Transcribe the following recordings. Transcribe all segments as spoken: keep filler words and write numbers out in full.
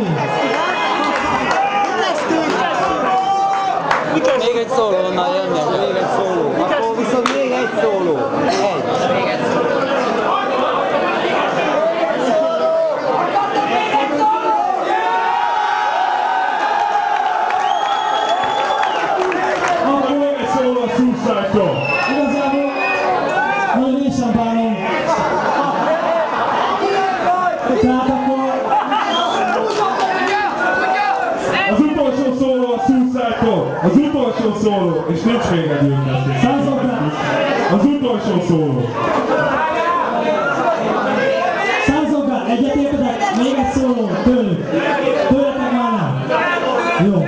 Tomi! Még egy szóló onnan jönnek, még egy szóló. Akkor viszont még egy szóló. Egy. Még egy szóló. Akkor még egy szóló a Suicidal. Igazából nagyon én sem bánom. Tehát akkor... Az utolsó szóló a Suicidal. Az utolsó szóló, és nincs még egy ünnepés. Századnál! Az utolsó szóló. Századnál! Egyetértetek? Még egy szóló tőlük. Tőletek már nem. Jó.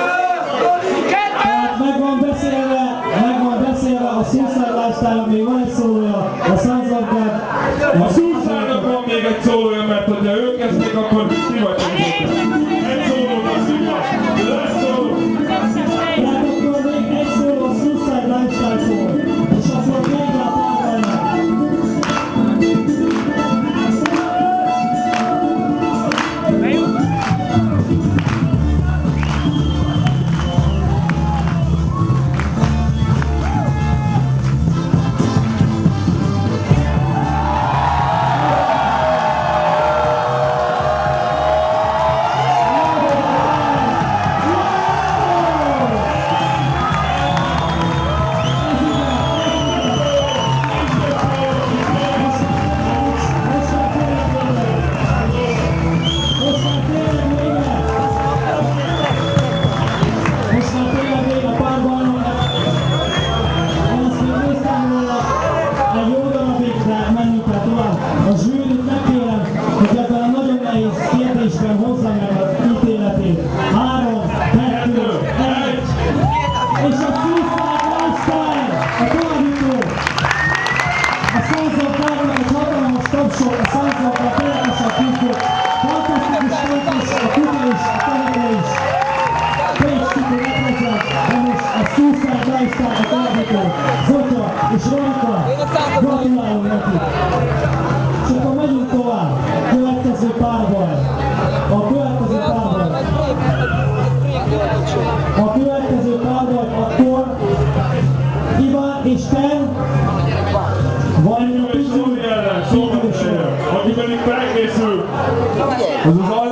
Tehát meg van beszélve, meg van beszélve a Suicidal LifeStyle, még van egy szólója, a Századnál. A Suicidalnak van még egy szólója, mert hogyha ők kezdték, akkor ti vagytok. Egy szólónak szívva. Lesz szóló. Tehát akkor még egy szóló a Suicidal LifeStyle-tól. És akkor még rá tárgyalnak. Suicidal LifeStyle a tartító, Kutya és Rolee, gratulálunk nekik! És akkor megyünk tovább, következő párbaj. A következő párbaj. A következő párbaj akkor Iván és Ten, vagy Kutya és Rolee ellen, szóval aki pedig felkészül, az az